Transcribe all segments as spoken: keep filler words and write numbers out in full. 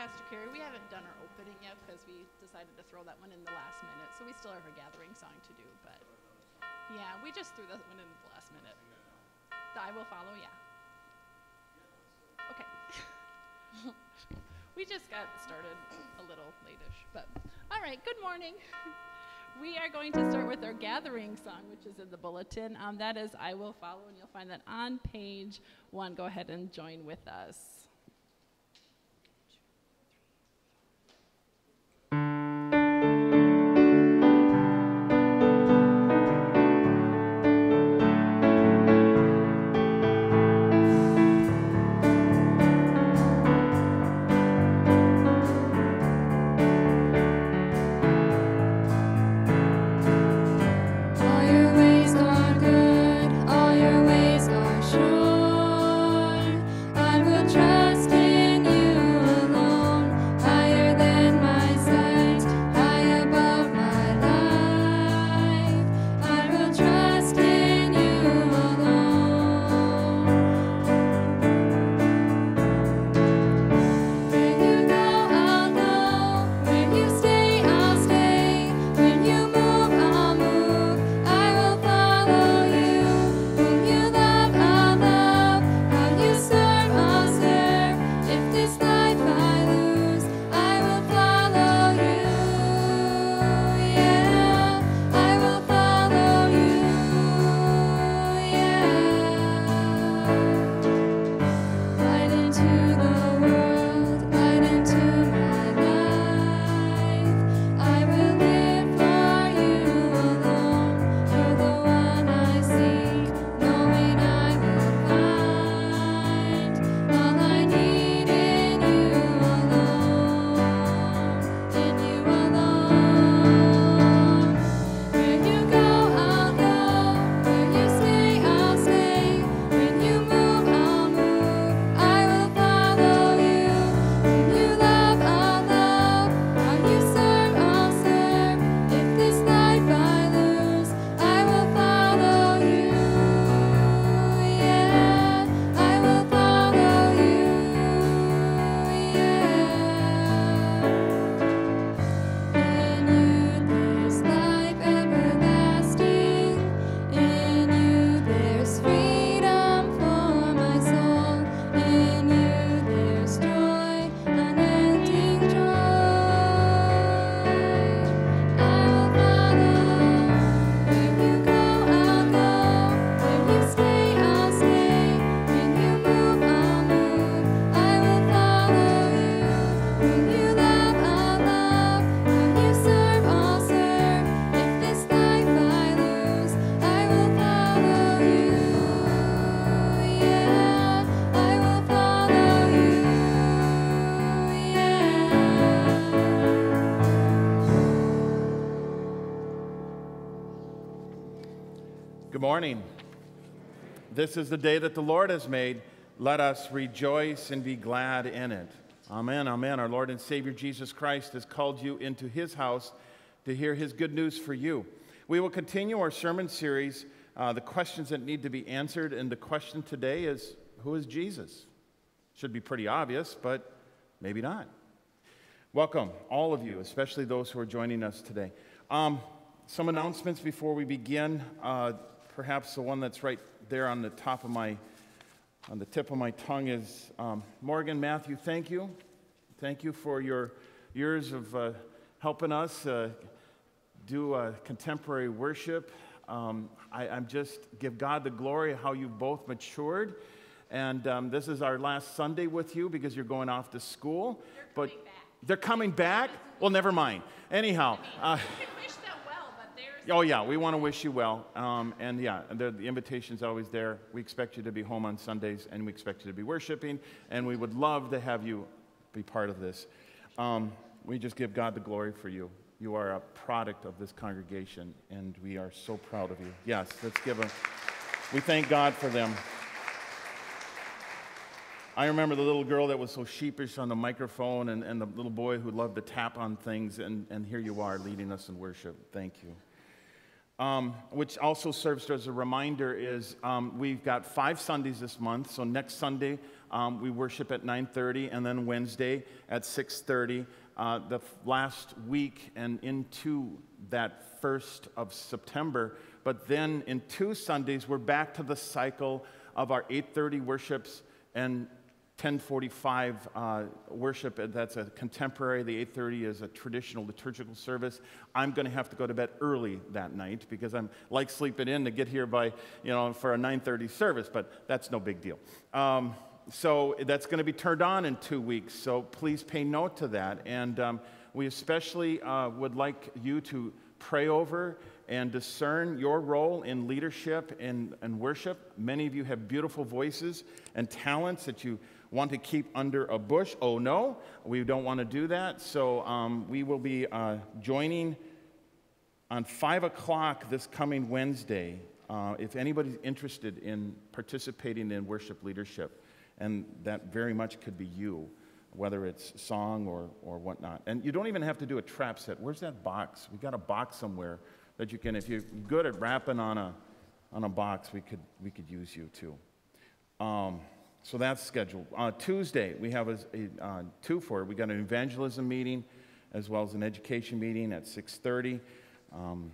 Pastor Carrie. We haven't done our opening yet because we decided to throw that one in the last minute. So we still have our gathering song to do. But yeah, we just threw that one in the last minute. The I will follow, yeah. Okay. We just got started a little late-ish. But all right, good morning. We are going to start with our gathering song, which is in the bulletin. Um, that is I Will Follow, and you'll find that on page one. Go ahead and join with us. Good morning. This is the day that the Lord has made. Let us rejoice and be glad in it. Amen, amen. Our Lord and Savior Jesus Christ has called you into his house to hear his good news for you. We will continue our sermon series, uh, the questions that need to be answered, and the question today is, who is Jesus? Should be pretty obvious, but maybe not. Welcome, all of you, especially those who are joining us today. Um, some announcements before we begin. Uh, perhaps the one that's right there on the top of my, on the tip of my tongue is um, Morgan, Matthew, thank you. Thank you for your years of uh, helping us uh, do uh, contemporary worship. Um, I, I'm just give God the glory how you both matured. And um, this is our last Sunday with you because you're going off to school. They're but coming back. They're coming back? Well, never mind. Anyhow. Uh, You can wish them well, but there's... oh, yeah, we want to wish you well. Um, and, yeah, the, the invitation's always there. We expect you to be home on Sundays, and we expect you to be worshiping. And we would love to have you be part of this. Um, we just give God the glory for you. You are a product of this congregation, and we are so proud of you. Yes, let's give them. We thank God for them. I remember the little girl that was so sheepish on the microphone and, and the little boy who loved to tap on things, and, and here you are leading us in worship. Thank you. Um, which also serves as a reminder is um, we've got five Sundays this month, so next Sunday um, we worship at nine thirty, and then Wednesday at six thirty. Uh, the f- last week and into that first of September, but then in two Sundays, we're back to the cycle of our eight thirty worships and ten forty-five uh, worship. That's a contemporary. The eight thirty is a traditional liturgical service. I'm going to have to go to bed early that night because I'm like sleeping in to get here by, you know, for a nine thirty service, but that's no big deal. Um, so that's going to be turned on in two weeks, so please pay note to that. And um, we especially uh, would like you to pray over and discern your role in leadership and, and worship. Many of you have beautiful voices and talents that you want to keep under a bush. Oh no, we don't want to do that. So um, we will be uh, joining on five o'clock this coming Wednesday. Uh, if anybody's interested in participating in worship leadership, and that very much could be you, whether it's song or, or whatnot. And you don't even have to do a trap set. Where's that box? We got a box somewhere that you can, if you're good at rapping on a on a box, we could we could use you too. Um, so that's scheduled. Uh, Tuesday, we have a, a uh, two for it. We got an evangelism meeting as well as an education meeting at six thirty. Um,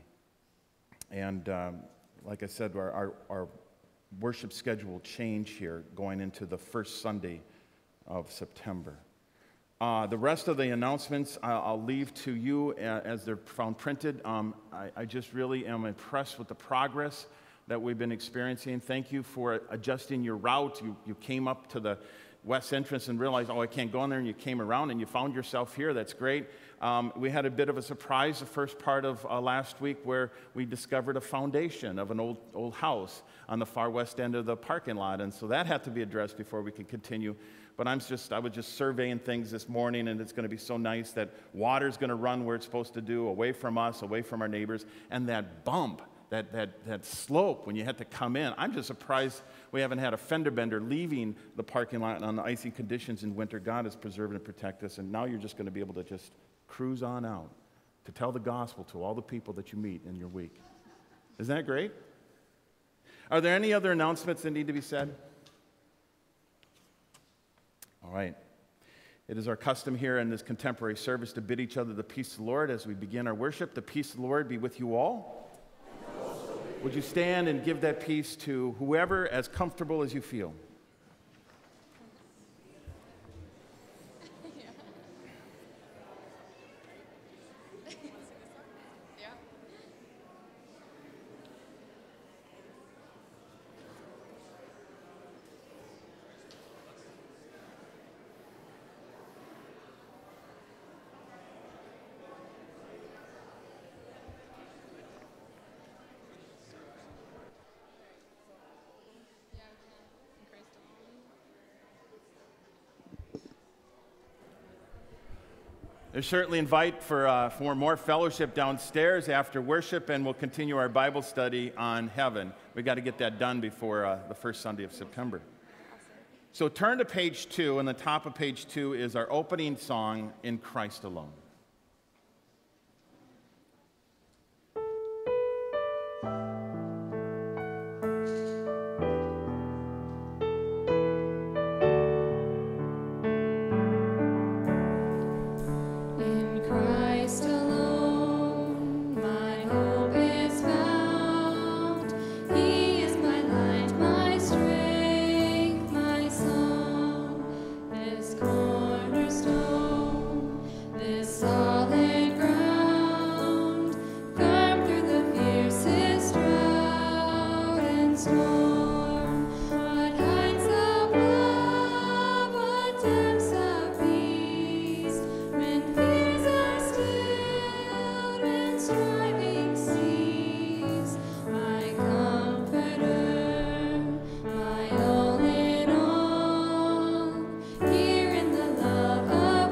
and um, like I said, our, our, our worship schedule will change here going into the first Sunday of September. Uh, the rest of the announcements I'll, I'll leave to you as they're found printed. Um, I, I just really am impressed with the progress that we've been experiencing. Thank you for adjusting your route. You, you came up to the west entrance and realized, oh, I can't go in there, and you came around and you found yourself here. That's great. Um, we had a bit of a surprise the first part of uh, last week where we discovered a foundation of an old old house on the far west end of the parking lot, and so that had to be addressed before we could continue. But I'm just, I was just surveying things this morning, and it's going to be so nice that water's going to run where it's supposed to do, away from us, away from our neighbors, and that bump, that that that slope when you had to come in. I'm just surprised we haven't had a fender bender leaving the parking lot on the icy conditions in winter. God has preserved and protected us, and now you're just going to be able to just cruise on out to tell the gospel to all the people that you meet in your week. Isn't that great? Are there any other announcements that need to be said? All right. It is our custom here in this contemporary service to bid each other the peace of the Lord as we begin our worship. The peace of the Lord be with you all. Would you stand and give that peace to whoever as comfortable as you feel? There's certainly invite for, uh, for more fellowship downstairs after worship, and we'll continue our Bible study on heaven. We've got to get that done before uh, the first Sunday of September. So turn to page two, and the top of page two is our opening song, In Christ Alone. Of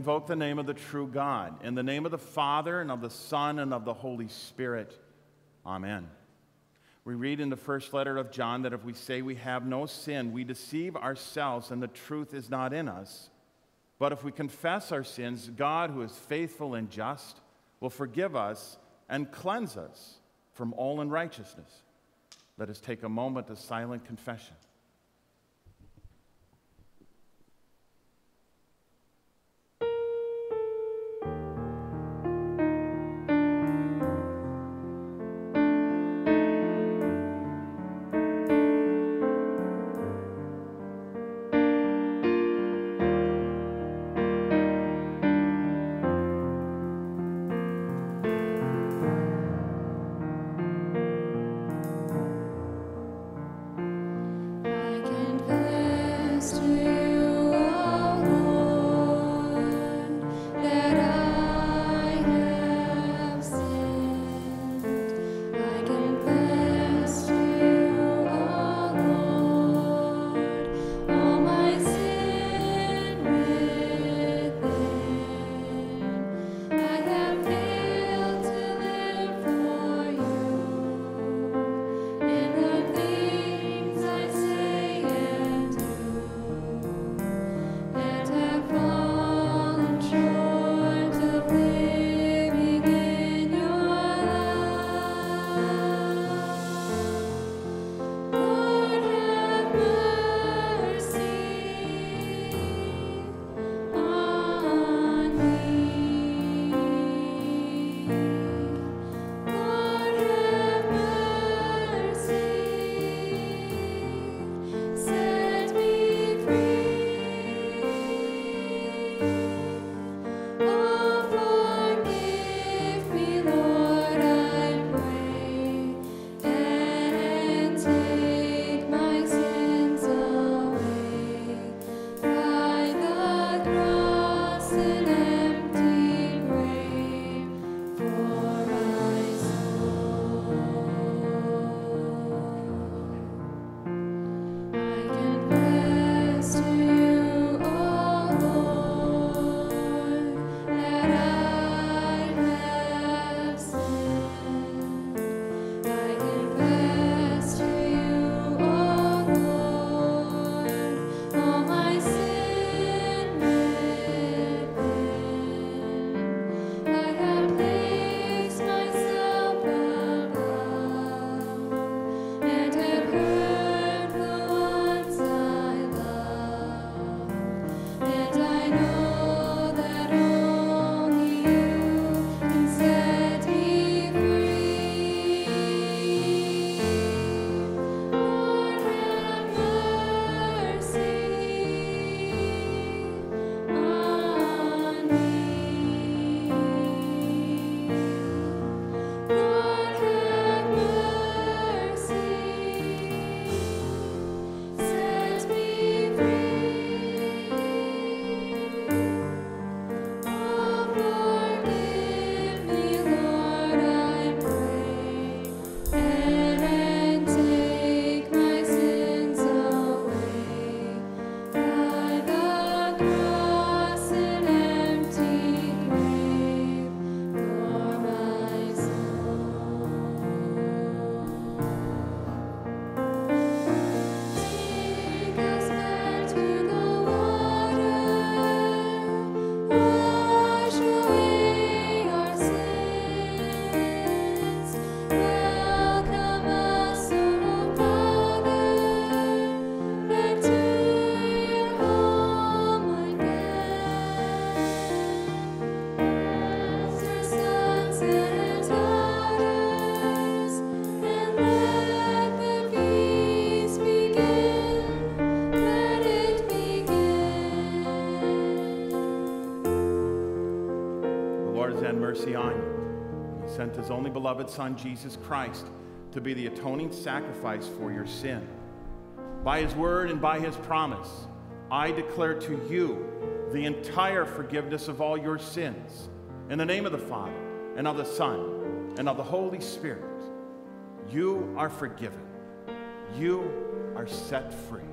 invoke the name of the true God. In the name of the Father, and of the Son, and of the Holy Spirit. Amen. We read in the first letter of John that if we say we have no sin, we deceive ourselves and the truth is not in us. But if we confess our sins, God, who is faithful and just, will forgive us and cleanse us from all unrighteousness. Let us take a moment of silent confession. Mercy on you. He sent his only beloved Son, Jesus Christ, to be the atoning sacrifice for your sin. By his word and by his promise, I declare to you the entire forgiveness of all your sins. In the name of the Father, and of the Son, and of the Holy Spirit, you are forgiven. You are set free.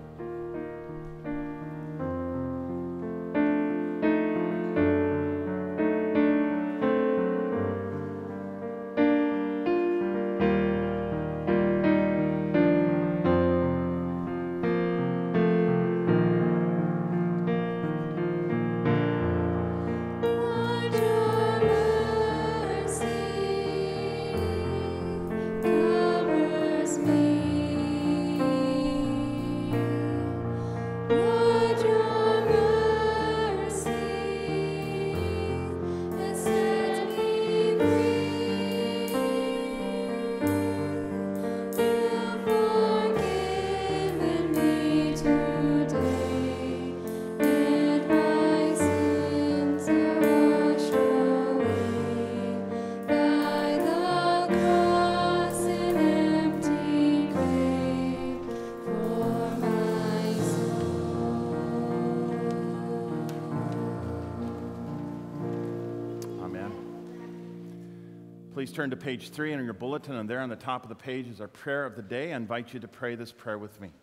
Please turn to page three in your bulletin, and there on the top of the page is our prayer of the day. I invite you to pray this prayer with me.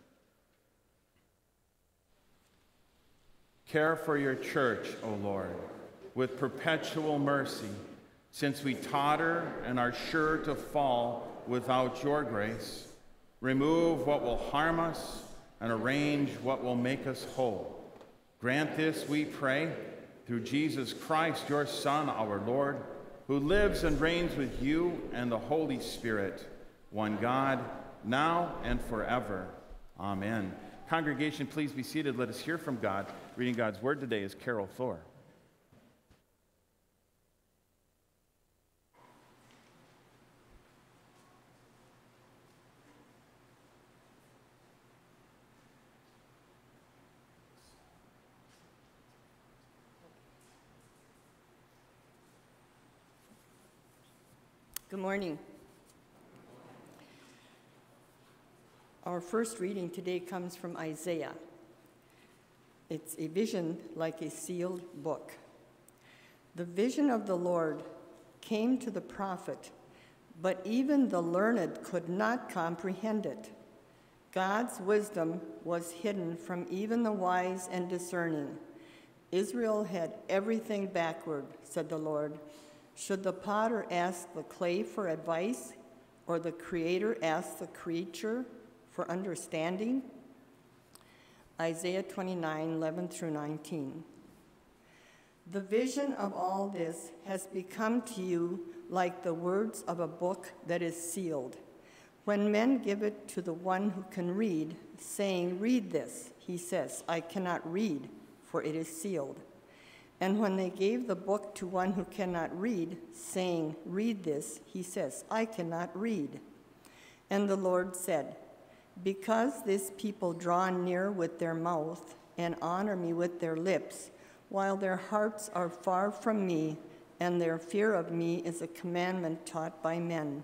Care for your church, O Lord, with perpetual mercy, since we totter and are sure to fall without your grace. Remove what will harm us and arrange what will make us whole. Grant this, we pray, through Jesus Christ, your Son, our Lord, who lives and reigns with you and the Holy Spirit, one God, now and forever. Amen. Congregation, please be seated. Let us hear from God. Reading God's Word today is Carol Thor. Good morning. Our first reading today comes from Isaiah. It's a vision like a sealed book. The vision of the Lord came to the prophet, but even the learned could not comprehend it. God's wisdom was hidden from even the wise and discerning. Israel had everything backward, said the Lord. Should the potter ask the clay for advice, or the creator ask the creature for understanding? Isaiah twenty-nine, eleven through nineteen. The vision of all this has become to you like the words of a book that is sealed. When men give it to the one who can read, saying, "Read this," he says, "I cannot read, for it is sealed." And when they gave the book to one who cannot read, saying, "Read this," he says, "I cannot read." And the Lord said, "Because this people draw near with their mouth and honor me with their lips, while their hearts are far from me, and their fear of me is a commandment taught by men.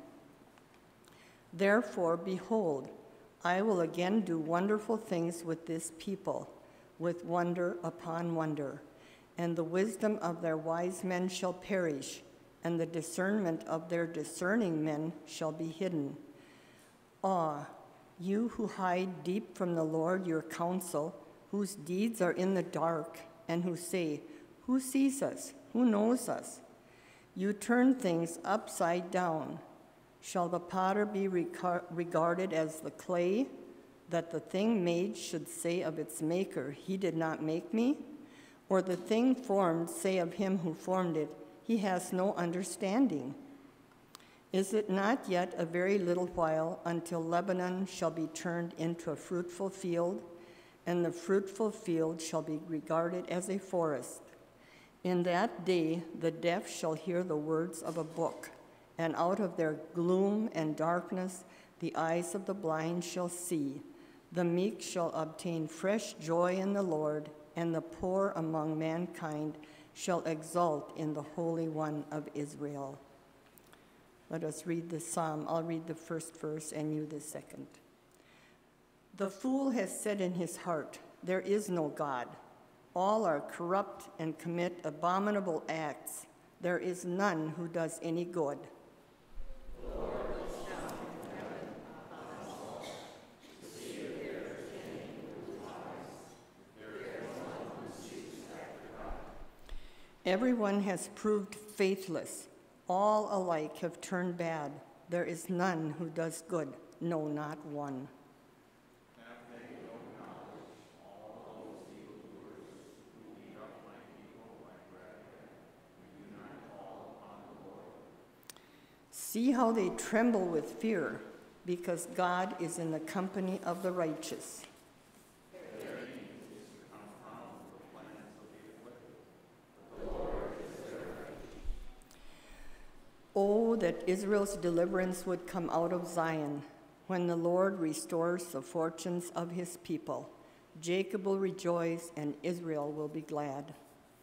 Therefore, behold, I will again do wonderful things with this people, with wonder upon wonder. And the wisdom of their wise men shall perish, and the discernment of their discerning men shall be hidden. Ah, you who hide deep from the Lord your counsel, whose deeds are in the dark, and who say, 'Who sees us? Who knows us?' You turn things upside down. Shall the potter be regarded as the clay, that the thing made should say of its maker, 'He did not make me'? Or the thing formed say of him who formed it, 'He has no understanding'? Is it not yet a very little while until Lebanon shall be turned into a fruitful field, and the fruitful field shall be regarded as a forest? In that day the deaf shall hear the words of a book, and out of their gloom and darkness the eyes of the blind shall see. The meek shall obtain fresh joy in the Lord, and the poor among mankind shall exult in the Holy One of Israel." Let us read the psalm. I'll read the first verse and you the second. The fool has said in his heart, "There is no God. All are corrupt and commit abominable acts. There is none who does any good." Everyone has proved faithless. All alike have turned bad. There is none who does good, no, not one. Have they no knowledge, all those evildoers who eat up my people like bread, who do not call upon the Lord? See how they tremble with fear, because God is in the company of the righteous. Oh, that Israel's deliverance would come out of Zion, when the Lord restores the fortunes of his people. Jacob will rejoice, and Israel will be glad.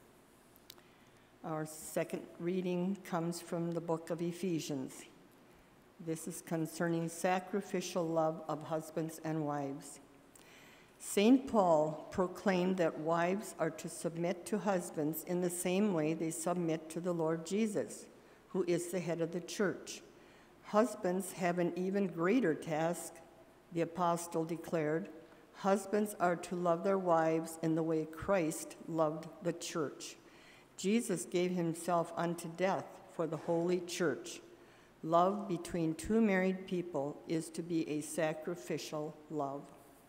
Our second reading comes from the book of Ephesians. This is concerning sacrificial love of husbands and wives. Saint Paul proclaimed that wives are to submit to husbands in the same way they submit to the Lord Jesus, who is the head of the church. Husbands have an even greater task, the apostle declared. Husbands are to love their wives in the way Christ loved the church. Jesus gave himself unto death for the holy church. Love between two married people is to be a sacrificial love.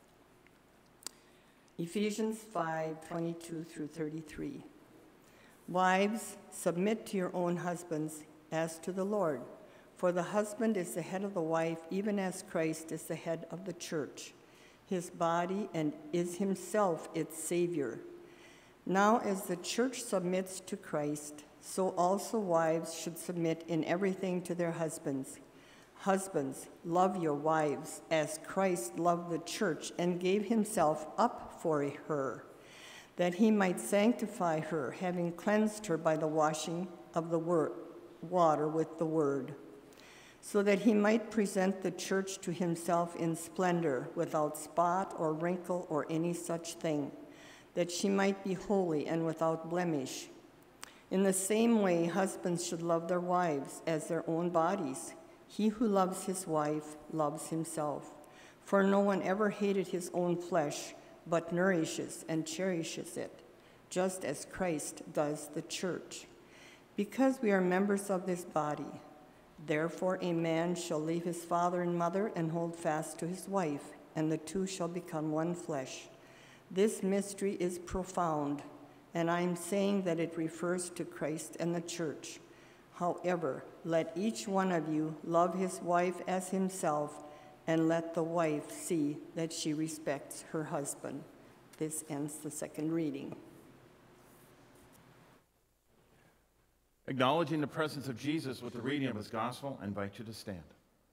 Ephesians five, twenty-two through thirty-three. Wives, submit to your own husbands as to the Lord. For the husband is the head of the wife, even as Christ is the head of the church, his body, and is himself its Savior. Now as the church submits to Christ, so also wives should submit in everything to their husbands. Husbands, love your wives as Christ loved the church and gave himself up for her, that he might sanctify her, having cleansed her by the washing of the word, water with the word, so that he might present the church to himself in splendor, without spot or wrinkle or any such thing, that she might be holy and without blemish. In the same way, husbands should love their wives as their own bodies. He who loves his wife loves himself. For no one ever hated his own flesh, but nourishes and cherishes it, just as Christ does the church. Because we are members of this body, therefore a man shall leave his father and mother and hold fast to his wife, and the two shall become one flesh. This mystery is profound, and I am saying that it refers to Christ and the church. However, let each one of you love his wife as himself, and let the wife see that she respects her husband. This ends the second reading. Acknowledging the presence of Jesus with the reading of his gospel, I invite you to stand.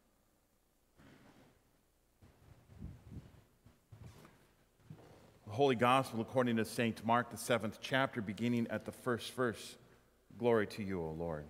The Holy Gospel according to Saint Mark, the seventh chapter, beginning at the first verse. Glory to you, O Lord.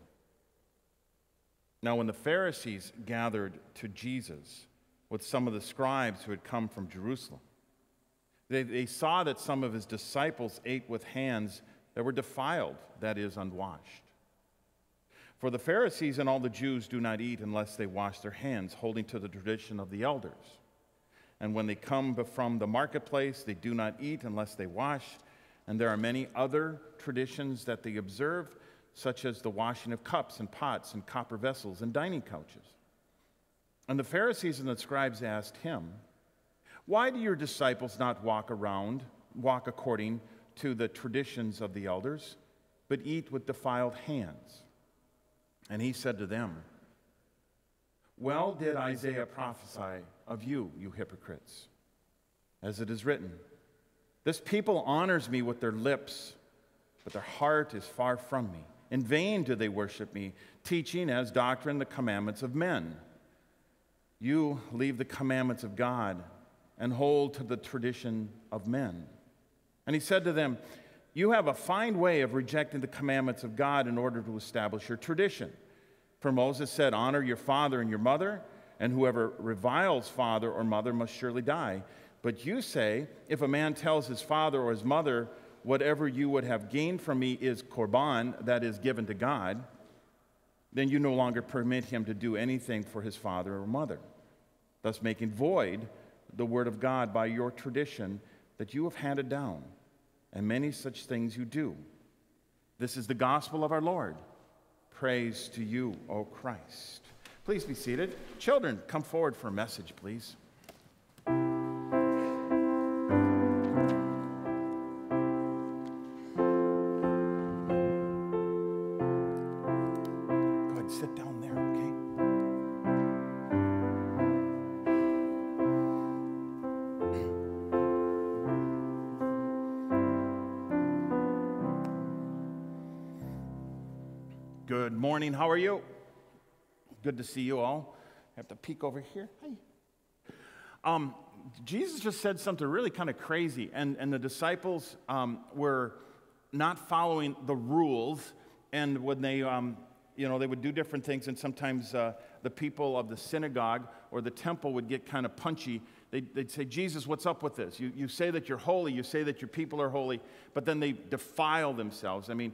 Now when the Pharisees gathered to Jesus with some of the scribes who had come from Jerusalem, they, they saw that some of his disciples ate with hands that were defiled, that is, unwashed. For the Pharisees and all the Jews do not eat unless they wash their hands, holding to the tradition of the elders. And when they come from the marketplace, they do not eat unless they wash. And there are many other traditions that they observe, such as the washing of cups and pots and copper vessels and dining couches. And the Pharisees and the scribes asked him, "Why do your disciples not walk around, walk according to the traditions of the elders, but eat with defiled hands?" And he said to them, "Well did Isaiah prophesy of you, you hypocrites, as it is written, 'This people honors me with their lips, but their heart is far from me. In vain do they worship me, teaching as doctrine the commandments of men. You leave the commandments of God and hold to the tradition of men.' And he said to them, 'You have a fine way of rejecting the commandments of God in order to establish your tradition. For Moses said, honor your father and your mother, and whoever reviles father or mother must surely die. But you say, if a man tells his father or his mother, whatever you would have gained from me is korban, that is given to God, then you no longer permit him to do anything for his father or mother, thus making void the word of God by your tradition that you have handed down, and many such things you do. This is the gospel of our Lord. Praise to you, O Christ." Please be seated. Children, come forward for a message, please. Sit down there, okay? Good morning. How are you? Good to see you all. I have to peek over here. Hi. Um, Jesus just said something really kind of crazy, and, and the disciples um, were not following the rules, and when they... Um, You know, they would do different things, and sometimes uh, the people of the synagogue or the temple would get kind of punchy. They'd, they'd say, "Jesus, what's up with this? You, you say that you're holy, you say that your people are holy, but then they defile themselves." I mean,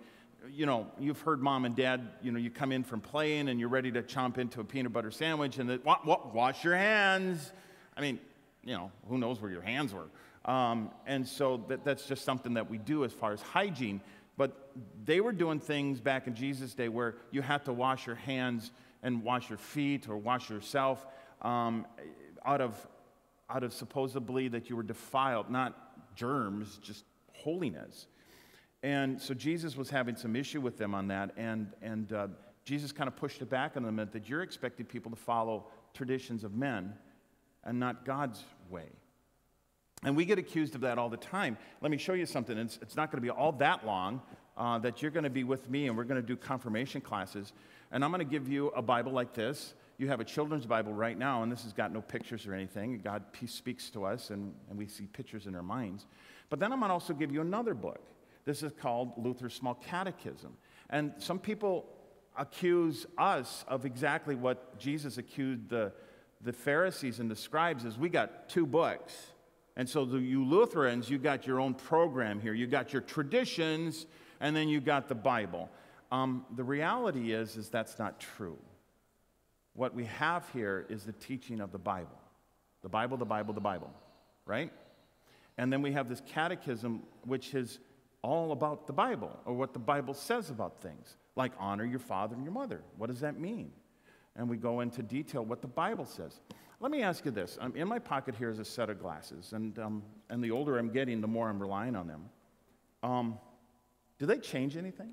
you know, you've heard mom and dad, you know, you come in from playing and you're ready to chomp into a peanut butter sandwich and the, wa- wa- wash your hands. I mean, you know, who knows where your hands were. Um, and so that, that's just something that we do as far as hygiene. But they were doing things back in Jesus' day where you had to wash your hands and wash your feet or wash yourself um, out of out of supposedly that you were defiled, not germs, just holiness. And so Jesus was having some issue with them on that, and, and uh, Jesus kind of pushed it back on them that you're expecting people to follow traditions of men and not God's way. And we get accused of that all the time. Let me show you something. It's, it's not going to be all that long uh, that you're going to be with me, and we're going to do confirmation classes. And I'm going to give you a Bible like this. You have a children's Bible right now, and this has got no pictures or anything. God speaks to us, and, and we see pictures in our minds. But then I'm going to also give you another book. This is called Luther's Small Catechism. And some people accuse us of exactly what Jesus accused the, the Pharisees and the scribes is we got two books. And so the, you Lutherans, you got your own program here. You got your traditions, and then you got the Bible. Um, the reality is, is that's not true. What we have here is the teaching of the Bible. The Bible, the Bible, the Bible, right? And then we have this catechism, which is all about the Bible, or what the Bible says about things, like honor your father and your mother. What does that mean? And we go into detail what the Bible says. Let me ask you this. Um, in my pocket here is a set of glasses, and, um, and the older I'm getting, the more I'm relying on them. Um, do they change anything?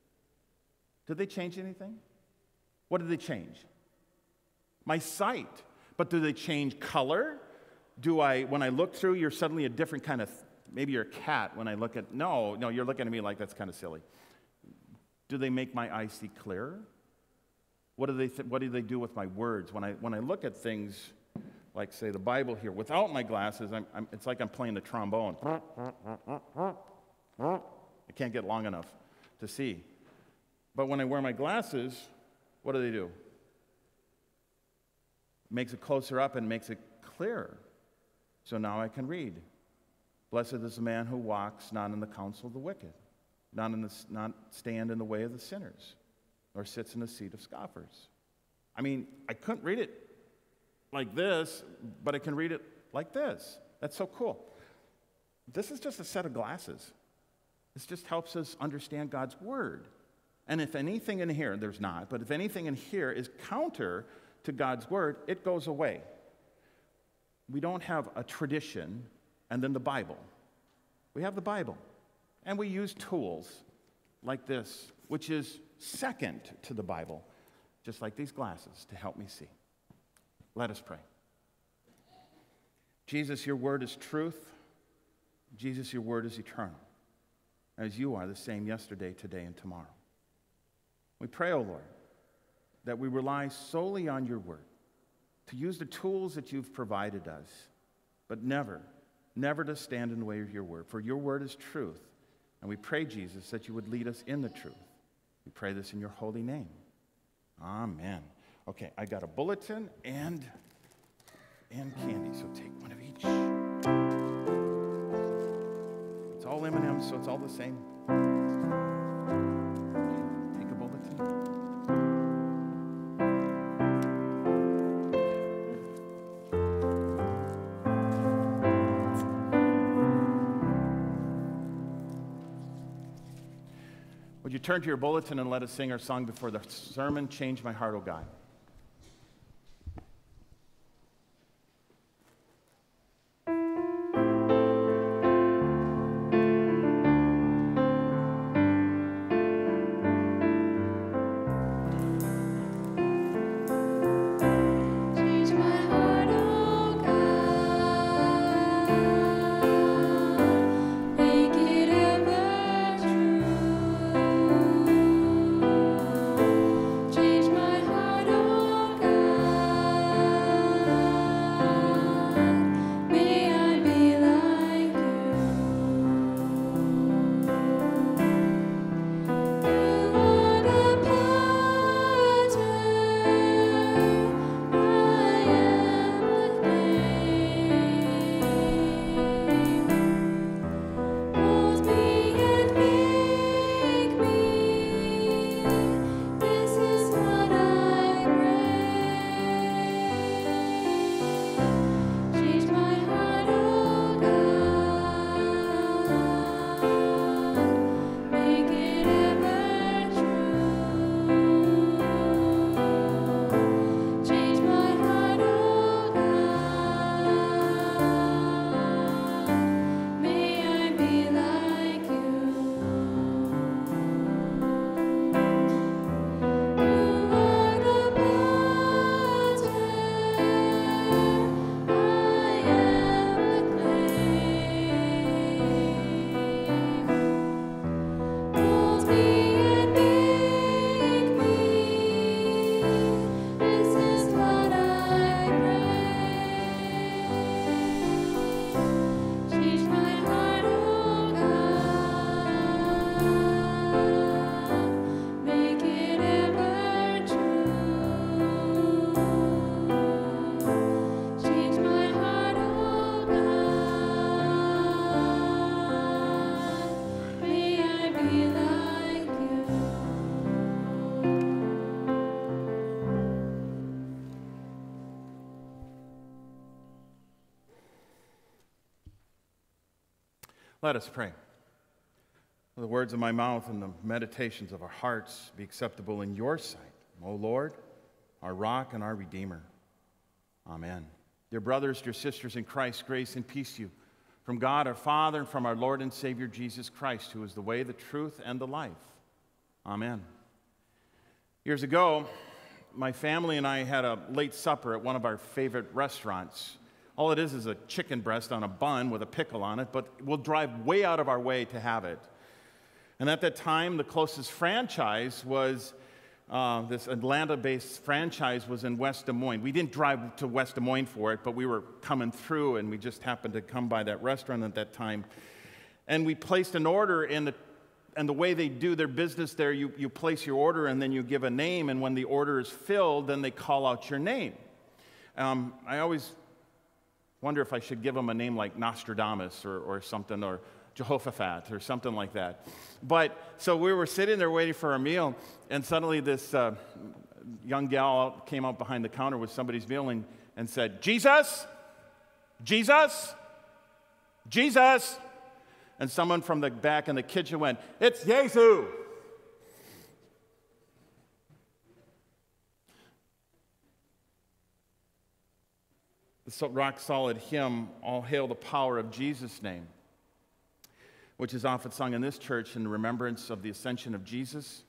Did they change anything? What did they change? My sight. But do they change color? Do I, when I look through, you're suddenly a different kind of, maybe you're a cat when I look at, no, no, you're looking at me like that's kind of silly. Do they make my eyes see clearer? What do they, th- what do they do with my words? When I, when I look at things, like say the Bible here, without my glasses, I'm, I'm, it's like I'm playing the trombone. I can't get long enough to see. But when I wear my glasses, what do they do? Makes it closer up and makes it clearer. So now I can read. Blessed is the man who walks not in the counsel of the wicked, not, in the, not stand in the way of the sinners, nor sits in the seat of scoffers. I mean, I couldn't read it like this, but I can read it like this. That's so cool. This is just a set of glasses. This just helps us understand God's word. And if anything in here, there's not, but if anything in here is counter to God's word, it goes away. We don't have a tradition and then the Bible. We have the Bible. And we use tools like this, which is second to the Bible, just like these glasses, to help me see. Let us pray. Jesus, your word is truth. Jesus, your word is eternal, as you are the same yesterday, today, and tomorrow. We pray, O Lord, that we rely solely on your word, to use the tools that you've provided us, but never, never to stand in the way of your word. For your word is truth. And we pray, Jesus, that you would lead us in the truth. We pray this in your holy name. Amen. Okay, I got a bulletin and, and candy, so take one of each. It's all M and M's, so it's all the same. Okay, take a bulletin. Would you turn to your bulletin and let us sing our song before the sermon, Change My Heart, O God. Change my heart. Let us pray. The words of my mouth and the meditations of our hearts be acceptable in your sight, O Lord, our rock and our Redeemer. Amen. Dear brothers, dear sisters in Christ, grace and peace to you from God our Father and from our Lord and Savior Jesus Christ, who is the way, the truth, and the life. Amen. Years ago, my family and I had a late supper at one of our favorite restaurants. All it is is a chicken breast on a bun with a pickle on it, but we'll drive way out of our way to have it. And at that time, the closest franchise was uh, this Atlanta-based franchise was in West Des Moines. We didn't drive to West Des Moines for it, but we were coming through, and we just happened to come by that restaurant at that time. And we placed an order in the And the way they do their business there, you, you place your order and then you give a name, and when the order is filled, then they call out your name. Um, I always wonder if I should give them a name like Nostradamus or, or something, or Jehoshaphat or something like that. But so we were sitting there waiting for our meal, and suddenly this uh, young gal came out behind the counter with somebody's meal and, and said, "Jesus, Jesus, Jesus." And someone from the back in the kitchen went, "It's Jesus." The rock-solid hymn, "All Hail the Power of Jesus' Name," which is often sung in this church in remembrance of the ascension of Jesus,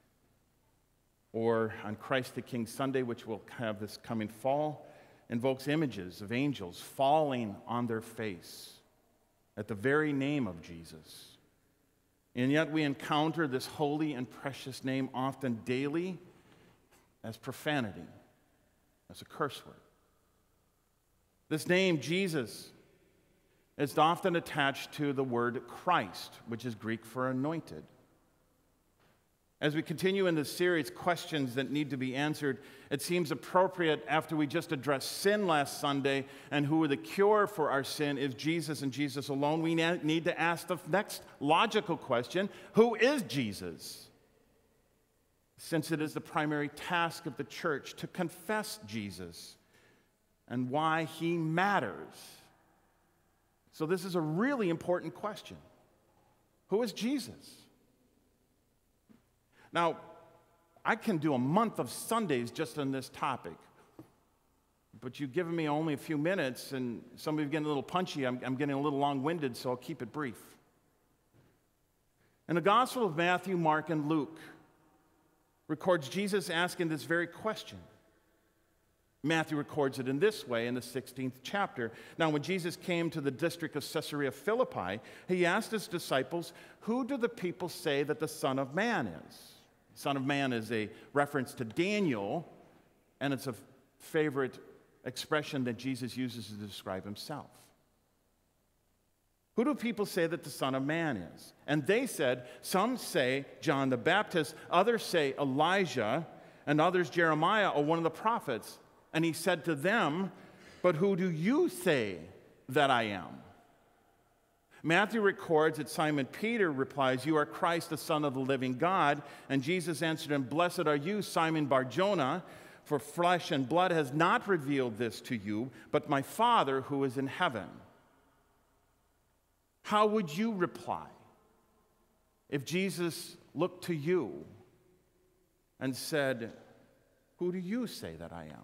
or on Christ the King Sunday, which we'll have this coming fall, invokes images of angels falling on their face at the very name of Jesus. And yet we encounter this holy and precious name often daily as profanity, as a curse word. This name, Jesus, is often attached to the word Christ, which is Greek for anointed. As we continue in this series, questions that need to be answered, it seems appropriate, after we just addressed sin last Sunday and who the cure for our sin is Jesus and Jesus alone, we need to ask the next logical question: who is Jesus? Since it is the primary task of the church to confess Jesus and why he matters. So this is a really important question. Who is Jesus? Now, I can do a month of Sundays just on this topic, but you've given me only a few minutes, and some of you are getting a little punchy. I'm, I'm getting a little long-winded, so I'll keep it brief. In the Gospel of Matthew, Mark, and Luke records Jesus asking this very question. Matthew records it in this way in the sixteenth chapter. Now, when Jesus came to the district of Caesarea Philippi, he asked his disciples, "Who do the people say that the Son of Man is?" Son of Man is a reference to Daniel, and it's a favorite expression that Jesus uses to describe himself. Who do people say that the Son of Man is? And they said, some say John the Baptist, others say Elijah, and others Jeremiah or one of the prophets. And he said to them, "But who do you say that I am?" Matthew records that Simon Peter replies, "You are Christ, the Son of the living God." And Jesus answered him, "Blessed are you, Simon Bar-Jonah, for flesh and blood has not revealed this to you, but my Father who is in heaven." How would you reply if Jesus looked to you and said, "Who do you say that I am?"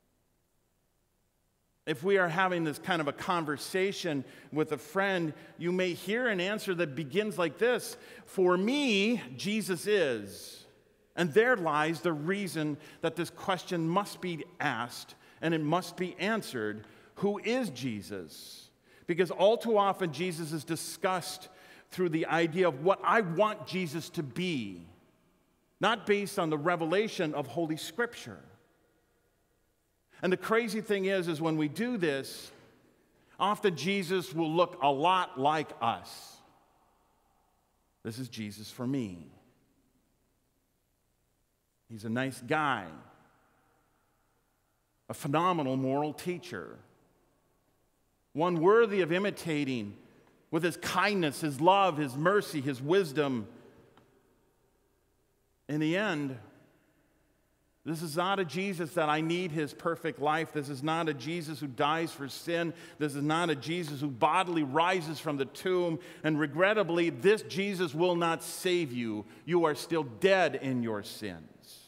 If we are having this kind of a conversation with a friend, you may hear an answer that begins like this: "For me, Jesus is." And there lies the reason that this question must be asked and it must be answered. Who is Jesus? Because all too often Jesus is discussed through the idea of what I want Jesus to be, not based on the revelation of Holy Scripture. And the crazy thing is, is when we do this, often Jesus will look a lot like us. This is Jesus for me. He's a nice guy, a phenomenal moral teacher, one worthy of imitating with his kindness, his love, his mercy, his wisdom. In the end, This is not a Jesus that I need his perfect life. This is not a Jesus who dies for sin. This is not a Jesus who bodily rises from the tomb. And regrettably, this Jesus will not save you. You are still dead in your sins.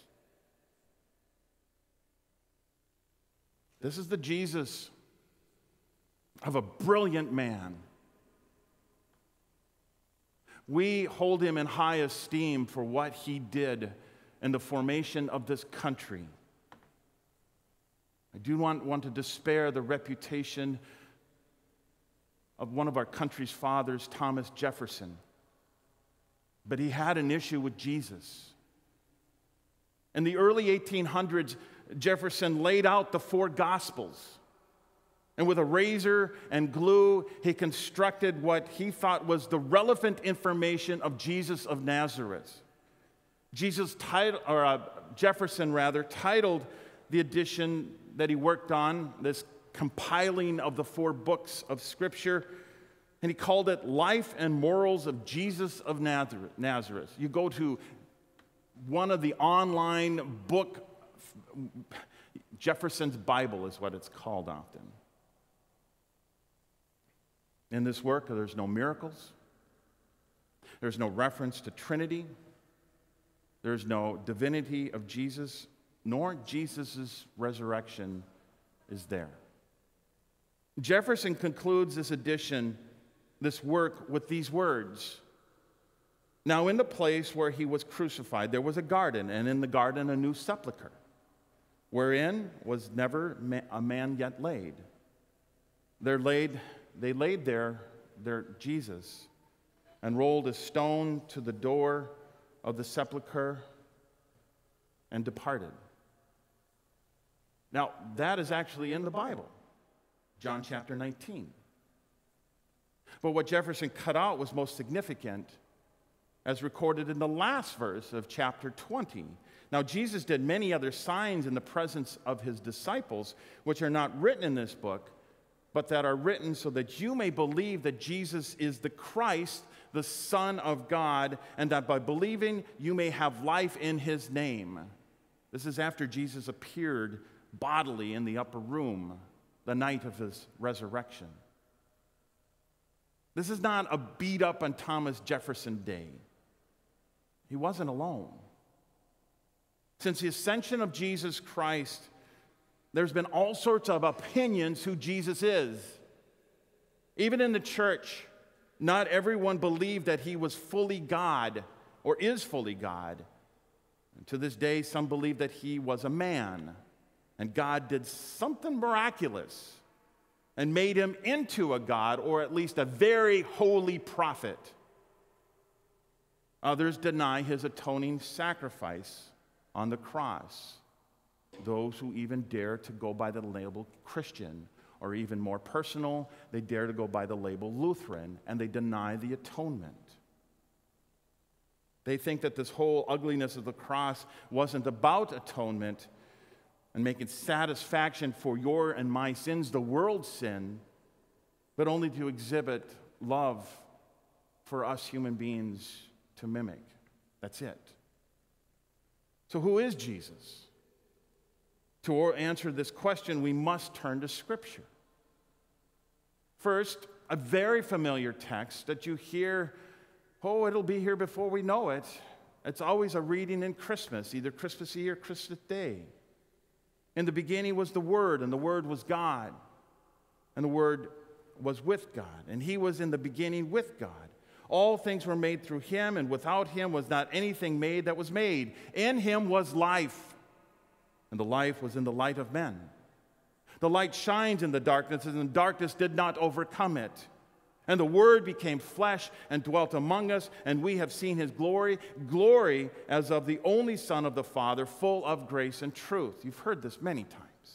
This is the Jesus of a brilliant man. We hold him in high esteem for what he did in the formation of this country. I do not want to despair the reputation of one of our country's fathers, Thomas Jefferson. But he had an issue with Jesus. In the early eighteen hundreds, Jefferson laid out the four Gospels. And with a razor and glue, he constructed what he thought was the relevant information of Jesus of Nazareth. Jesus title, or uh, Jefferson rather, titled the edition that he worked on, this compiling of the four books of Scripture, and he called it Life and Morals of Jesus of Nazareth. You go to one of the online book, Jefferson's Bible is what it's called often. In this work, there's no miracles. There's no reference to Trinity. There's no divinity of Jesus, nor Jesus' resurrection is there. Jefferson concludes this edition, this work, with these words. Now, in the place where he was crucified, there was a garden, and in the garden a new sepulchre, wherein was never a man yet laid. There laid, they laid there their Jesus, and rolled a stone to the door of the sepulchre and departed. Now, that is actually in the Bible, John chapter nineteen. But what Jefferson cut out was most significant, as recorded in the last verse of chapter twenty. Now, Jesus did many other signs in the presence of his disciples, which are not written in this book, but that are written so that you may believe that Jesus is the Christ, the Son of God, and that by believing you may have life in his name. This is after Jesus appeared bodily in the upper room the night of his resurrection. This is not a beat up on Thomas Jefferson day. He wasn't alone. Since the ascension of Jesus Christ, there's been all sorts of opinions who Jesus is. Even in the church, not everyone believed that he was fully God or is fully God. And to this day, some believe that he was a man and God did something miraculous and made him into a God, or at least a very holy prophet. Others deny his atoning sacrifice on the cross. Those who even dare to go by the label Christian, or even more personal, they dare to go by the label Lutheran, and they deny the atonement. They think that this whole ugliness of the cross wasn't about atonement and making satisfaction for your and my sins, the world's sin, but only to exhibit love for us human beings to mimic. That's it. So who is Jesus? To answer this question, we must turn to Scripture. First, a very familiar text that you hear, oh, it'll be here before we know it. It's always a reading in Christmas, either Christmas Eve or Christmas Day. In the beginning was the Word, and the Word was God, and the Word was with God, and he was in the beginning with God. All things were made through him, and without him was not anything made that was made. In him was life, and the life was in the light of men. The light shines in the darkness, and the darkness did not overcome it. And the Word became flesh and dwelt among us, and we have seen his glory, glory as of the only Son of the Father, full of grace and truth. You've heard this many times.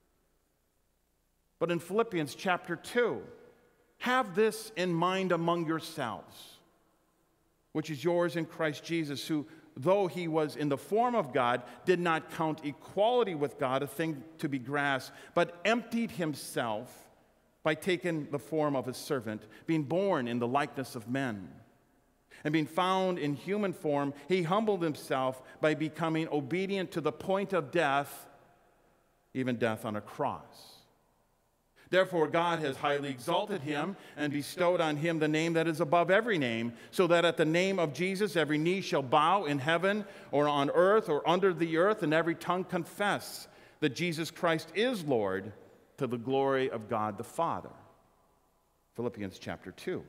But in Philippians chapter two, have this in mind among yourselves, which is yours in Christ Jesus, who, though he was in the form of God, did not count equality with God a thing to be grasped, but emptied himself by taking the form of a servant, being born in the likeness of men. And being found in human form, he humbled himself by becoming obedient to the point of death, even death on a cross. Therefore, God has highly exalted him and bestowed on him the name that is above every name, so that at the name of Jesus every knee shall bow in heaven or on earth or under the earth, and every tongue confess that Jesus Christ is Lord, to the glory of God the Father. Philippians chapter two.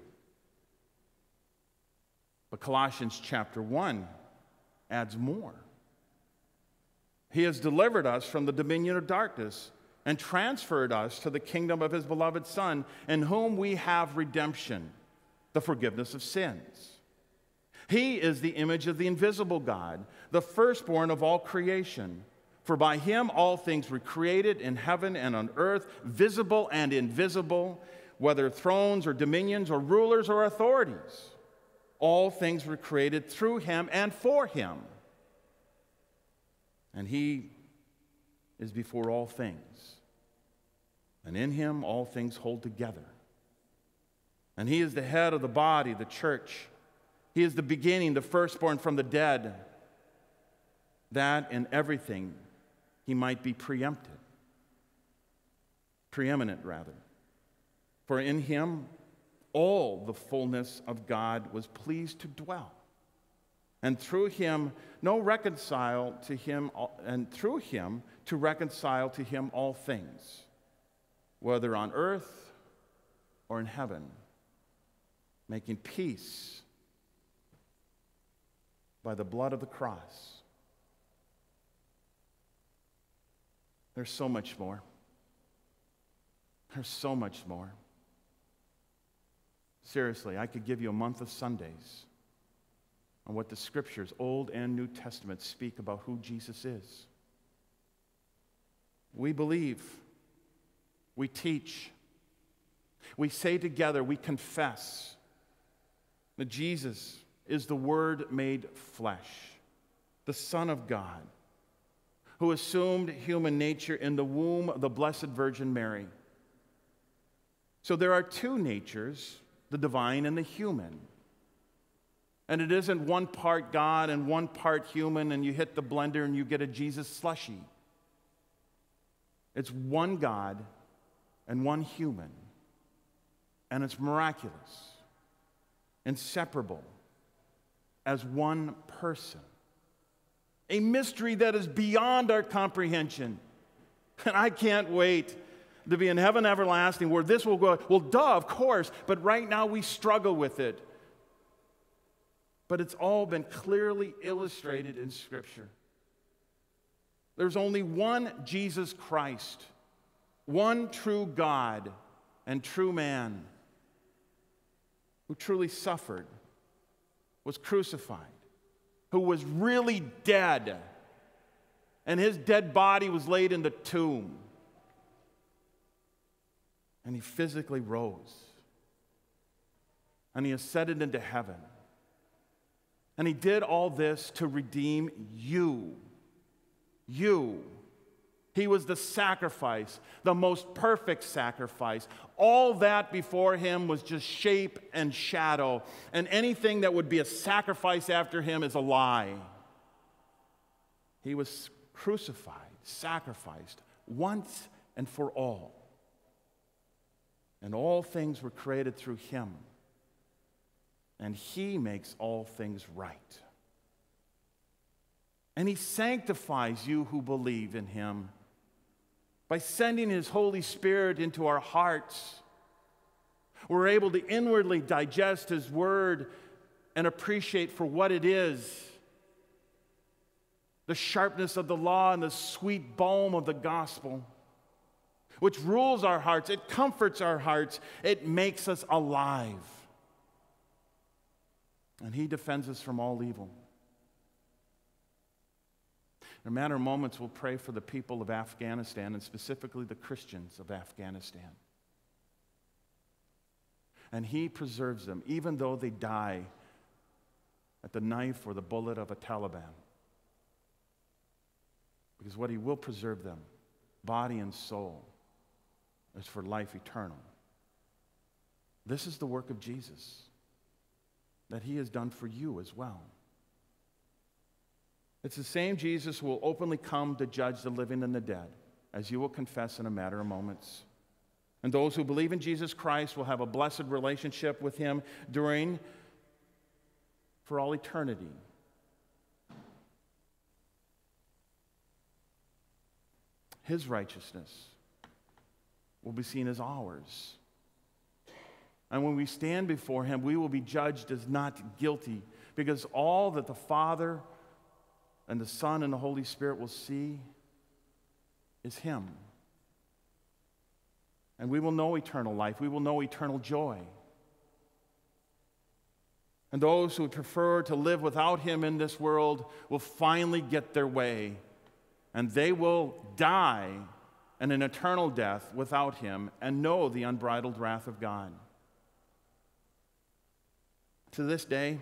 But Colossians chapter one adds more. He has delivered us from the dominion of darkness and transferred us to the kingdom of his beloved Son, in whom we have redemption, the forgiveness of sins. He is the image of the invisible God, the firstborn of all creation. For by him all things were created in heaven and on earth, visible and invisible, whether thrones or dominions or rulers or authorities. All things were created through him and for him. And he is before all things. And in him all things hold together. And he is the head of the body, the church. He is the beginning, the firstborn from the dead, that in everything he might be preempted. Preeminent, rather. For in him all the fullness of God was pleased to dwell. And through him no reconcile to him, and through him to reconcile to him all things, whether on earth or in heaven, making peace by the blood of the cross. There's so much more. There's so much more. Seriously, I could give you a month of Sundays on what the Scriptures, Old and New Testament, speak about who Jesus is. We believe, we teach, we say together, we confess that Jesus is the Word made flesh, the Son of God, who assumed human nature in the womb of the Blessed Virgin Mary. So there are two natures, the divine and the human. And it isn't one part God and one part human, and you hit the blender and you get a Jesus slushie. It's one God and one human. And it's miraculous, inseparable, as one person. A mystery that is beyond our comprehension. And I can't wait to be in heaven everlasting where this will go. Well, duh, of course, but right now we struggle with it. But it's all been clearly illustrated in Scripture. There's only one Jesus Christ, one true God and true man, who truly suffered, was crucified, who was really dead, and his dead body was laid in the tomb. And he physically rose, and he ascended into heaven. And he did all this to redeem you. You. He was the sacrifice, the most perfect sacrifice. All that before him was just shape and shadow. And anything that would be a sacrifice after him is a lie. He was crucified, sacrificed, once and for all. And all things were created through him. And he makes all things right. And he sanctifies you who believe in him by sending his Holy Spirit into our hearts. We're able to inwardly digest his word and appreciate for what it is. The sharpness of the law and the sweet balm of the gospel, which rules our hearts. It comforts our hearts. It makes us alive. And he defends us from all evil. In a matter of moments, we'll pray for the people of Afghanistan, and specifically the Christians of Afghanistan. And he preserves them, even though they die at the knife or the bullet of a Taliban. Because what he will preserve them, body and soul, is for life eternal. This is the work of Jesus. that he has done for you as well. It's the same Jesus who will openly come to judge the living and the dead, as you will confess in a matter of moments. And those who believe in Jesus Christ will have a blessed relationship with him during, for all eternity. His righteousness will be seen as ours. And when we stand before him, we will be judged as not guilty, because all that the Father and the Son and the Holy Spirit will see is him. And we will know eternal life. We will know eternal joy. And those who prefer to live without him in this world will finally get their way, and they will die in an eternal death without him and know the unbridled wrath of God. To this day,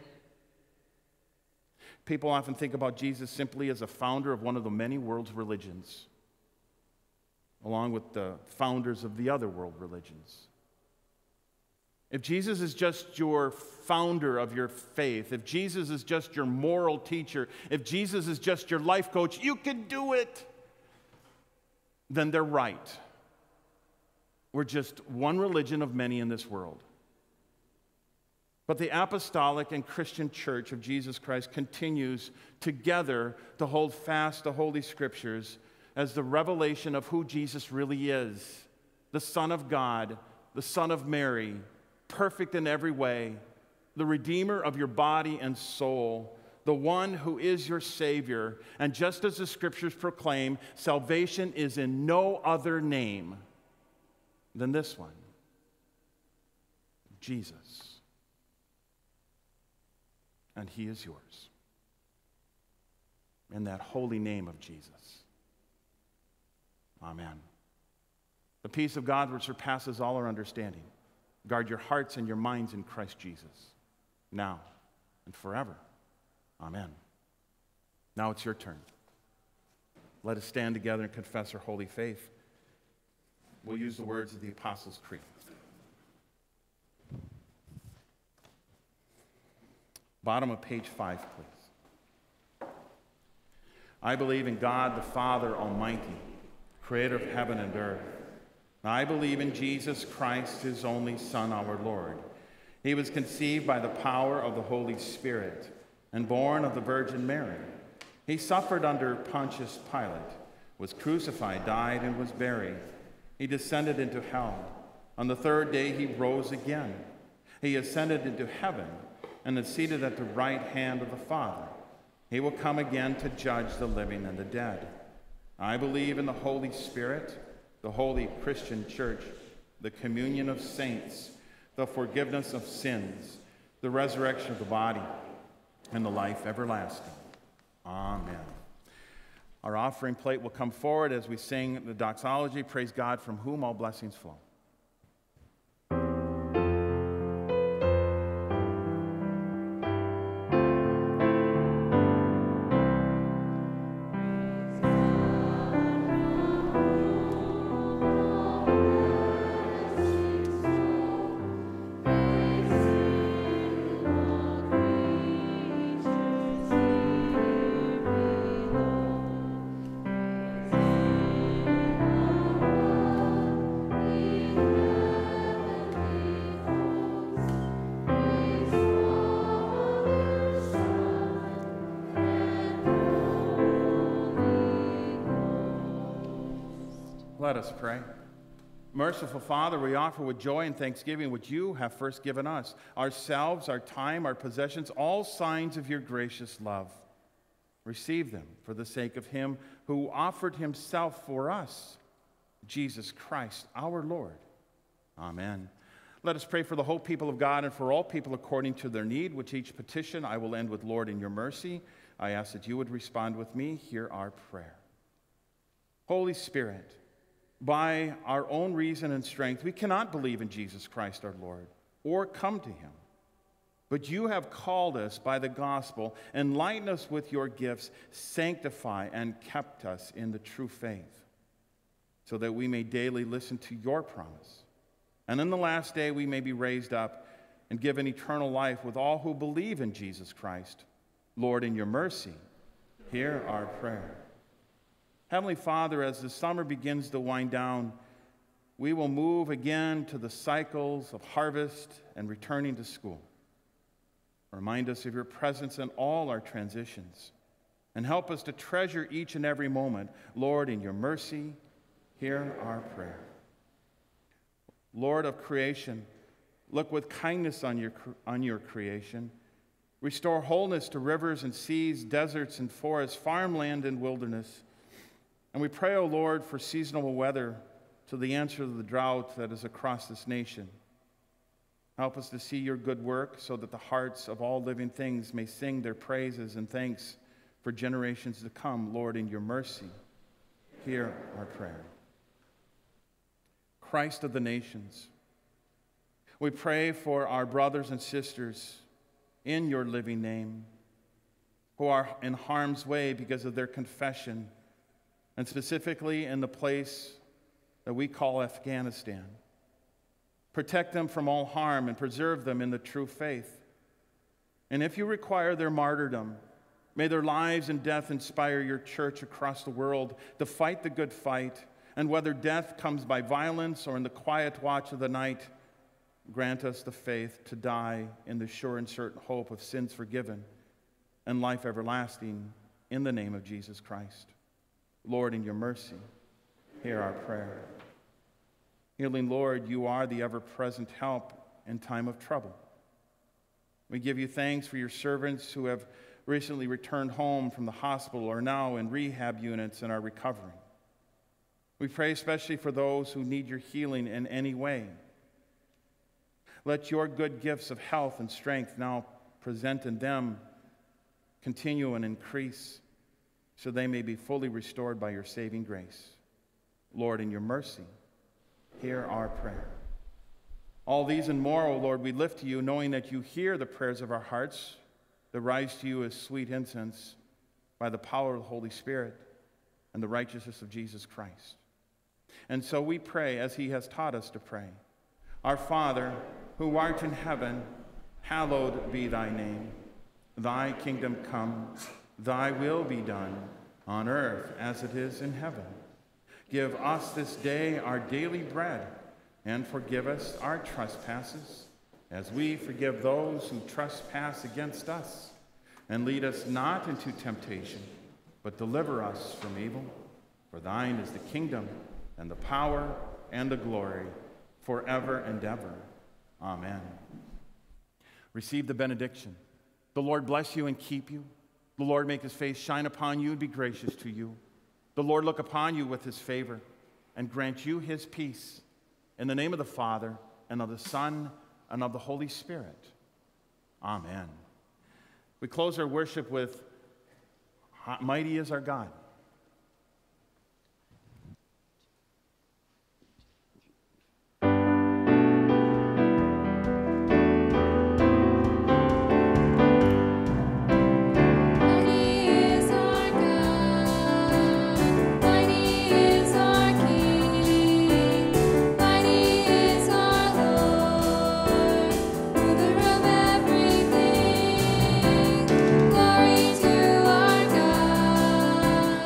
people often think about Jesus simply as a founder of one of the many world's religions, along with the founders of the other world religions. If Jesus is just your founder of your faith, if Jesus is just your moral teacher, if Jesus is just your life coach, you can do it, then they're right. We're just one religion of many in this world. But the apostolic and Christian church of Jesus Christ continues together to hold fast the Holy Scriptures as the revelation of who Jesus really is, the Son of God, the Son of Mary, perfect in every way, the Redeemer of your body and soul, the one who is your Savior. And just as the Scriptures proclaim, salvation is in no other name than this one, Jesus. And he is yours. In that holy name of Jesus. Amen. The peace of God which surpasses all our understanding, guard your hearts and your minds in Christ Jesus, now and forever. Amen. Now it's your turn. Let us stand together and confess our holy faith. We'll use the words of the Apostles' Creed. Bottom of page five, please. I believe in God the Father Almighty, creator of heaven and earth. I believe in Jesus Christ, his only Son, our Lord. He was conceived by the power of the Holy Spirit and born of the Virgin Mary. He suffered under Pontius Pilate, was crucified, died, and was buried. He descended into hell. On the third day he rose again. He ascended into heaven and is seated at the right hand of the Father. He will come again to judge the living and the dead. I believe in the Holy Spirit, the holy Christian church, the communion of saints, the forgiveness of sins, the resurrection of the body, and the life everlasting. Amen. Our offering plate will come forward as we sing the doxology, Praise God from whom all blessings flow. Let us pray. Merciful Father, we offer with joy and thanksgiving what you have first given us, ourselves, our time, our possessions, all signs of your gracious love. Receive them for the sake of him who offered himself for us, Jesus Christ, our Lord. Amen. Let us pray for the whole people of God and for all people according to their need, which each petition I will end with, Lord, in your mercy. I ask that you would respond with me. Hear our prayer. Holy Spirit, by our own reason and strength, we cannot believe in Jesus Christ our Lord or come to him. But you have called us by the gospel, enlightened us with your gifts, sanctify and kept us in the true faith, so that we may daily listen to your promise. And in the last day we may be raised up and give an eternal life with all who believe in Jesus Christ. Lord, in your mercy, hear our prayer. Heavenly Father, as the summer begins to wind down, we will move again to the cycles of harvest and returning to school. Remind us of your presence in all our transitions, and help us to treasure each and every moment. Lord, in your mercy, hear our prayer. Lord of creation, look with kindness on your, on your creation. Restore wholeness to rivers and seas, deserts and forests, farmland and wilderness. And we pray, O Lord, for seasonal weather to the answer to the drought that is across this nation. Help us to see your good work so that the hearts of all living things may sing their praises and thanks for generations to come. Lord, in your mercy, hear our prayer. Christ of the nations, we pray for our brothers and sisters in your living name who are in harm's way because of their confession, and specifically in the place that we call Afghanistan. Protect them from all harm and preserve them in the true faith. And if you require their martyrdom, may their lives and death inspire your church across the world to fight the good fight. And whether death comes by violence or in the quiet watch of the night, grant us the faith to die in the sure and certain hope of sins forgiven and life everlasting in the name of Jesus Christ. Lord, in your mercy, hear our prayer. Healing Lord, you are the ever-present help in time of trouble. We give you thanks for your servants who have recently returned home from the hospital or now in rehab units and are recovering. We pray especially for those who need your healing in any way. Let your good gifts of health and strength now present in them continue and increase so they may be fully restored by your saving grace. Lord, in your mercy, hear our prayer. All these and more, O Lord, we lift to you, knowing that you hear the prayers of our hearts that rise to you as sweet incense by the power of the Holy Spirit and the righteousness of Jesus Christ. And so we pray as he has taught us to pray. Our Father, who art in heaven, hallowed be thy name. Thy kingdom come, thy will be done, on earth as it is in heaven. Give us this day our daily bread, and forgive us our trespasses, as we forgive those who trespass against us. And lead us not into temptation, but deliver us from evil. For thine is the kingdom, and the power, and the glory, forever and ever. Amen. Receive the benediction. The Lord bless you and keep you. The Lord make his face shine upon you and be gracious to you. The Lord look upon you with his favor and grant you his peace. In the name of the Father, and of the Son, and of the Holy Spirit. Amen. We close our worship with Mighty is Our God. Glory to our God.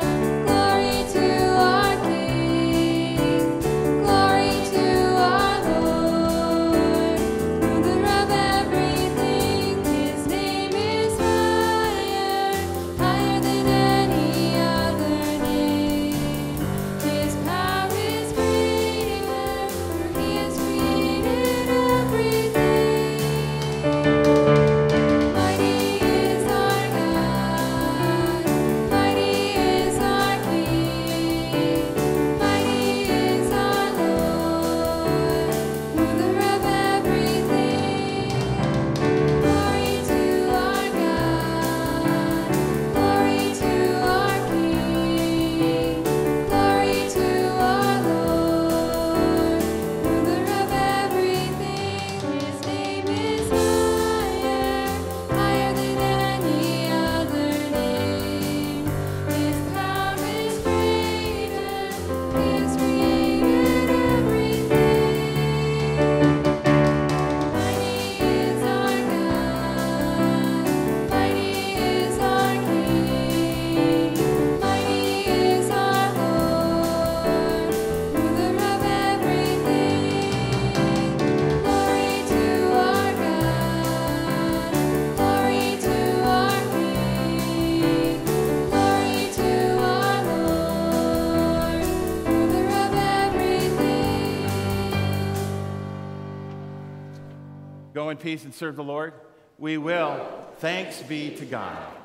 in peace and serve the Lord? We will. Thanks be to God.